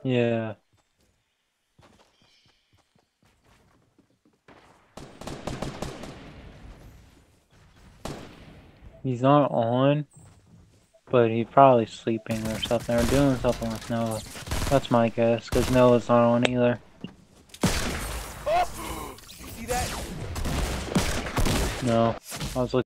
Yeah. He's not on, but he's probably sleeping or something, or doing something with Noah. That's my guess, because Noah's not on either. Oh! You see that? No. I was looking.